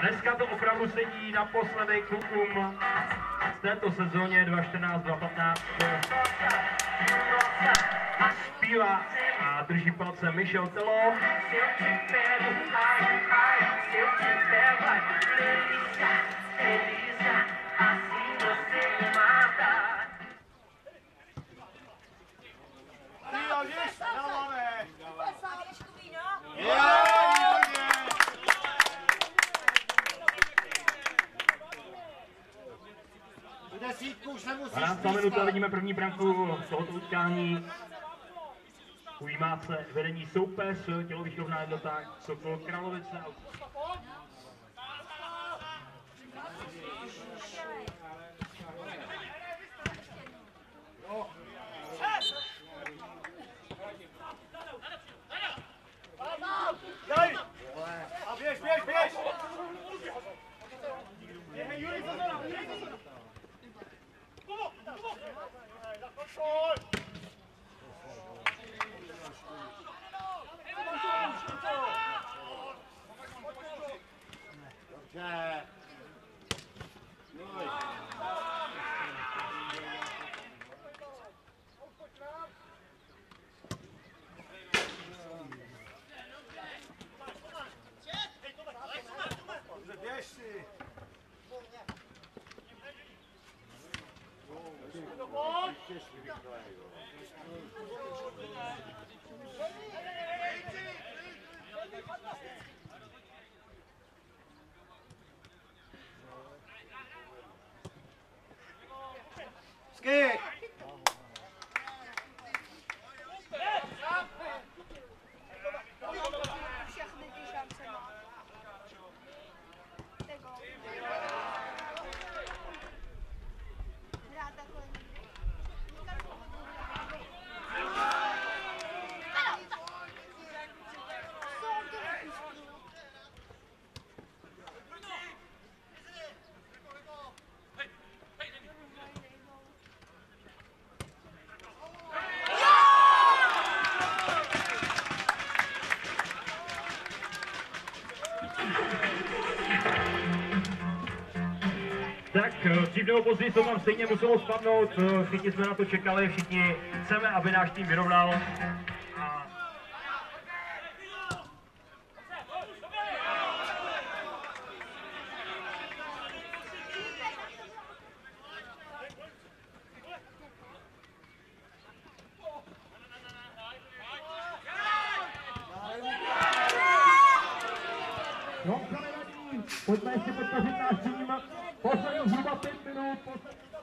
Dneska to opravdu sedí naposledy klukům v této sezóně 2014-2015. Zpívá a drží palce Michel Telo. A na 100 minuta vidíme první branku tohoto utkání. Ujímá se vedení soupeř, tělovýchovná jednota Sokol Kralovice. A běž! Juri, Skik! Všechny ty šance má. Tego. Hrát takhle někdy. Tak dřív nebo později to tam stejně muselo spadnout, všichni jsme na to čekali, všichni chceme, aby náš tým vyrovnal. Pojďme ještě podpořit náš tým, poslední zhruba 5 minut.